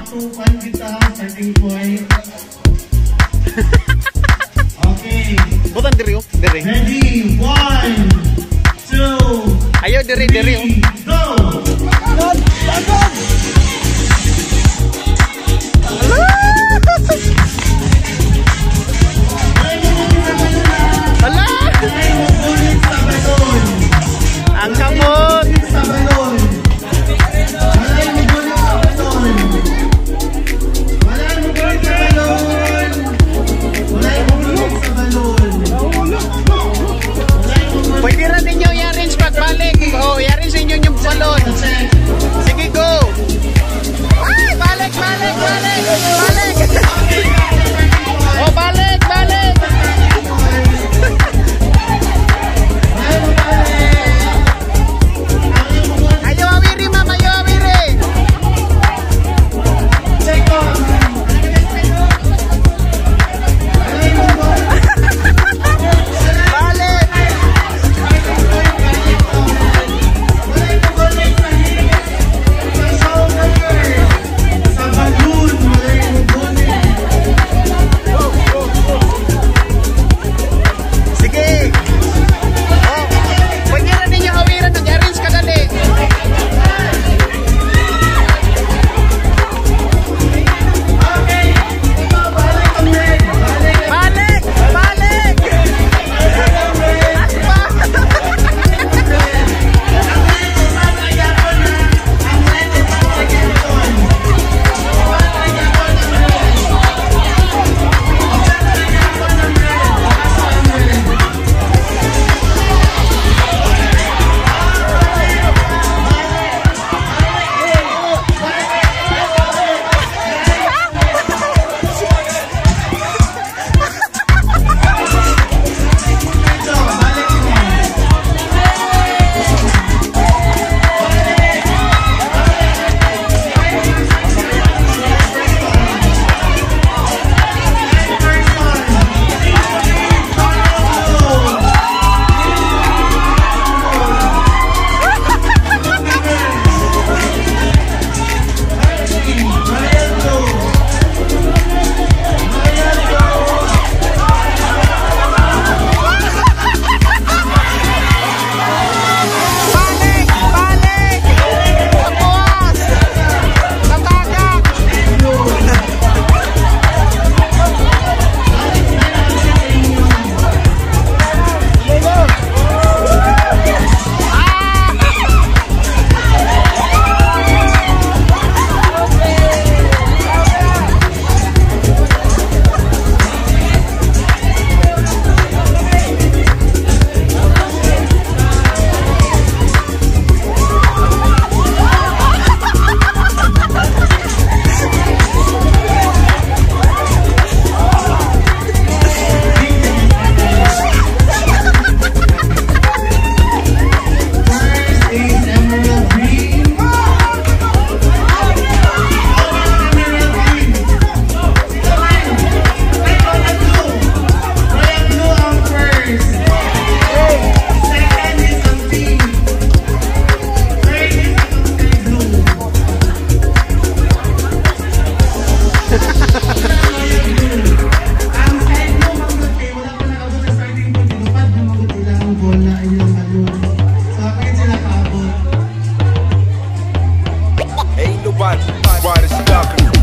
2-1 kita, starting point. Okay. Bukan diri oh, diri. Ready, 1, 2, Ayo diri oh. Go! Hala! Ang kamot! Pwede rin ninyo i-arrange pagbalik. Oh, i-arrange ninyo yung balon. Sige, go! Ay, balik! Balik! Oh, balik! Ayo awiri, ma'am! Ayo awiri! Ain't nobody stuck.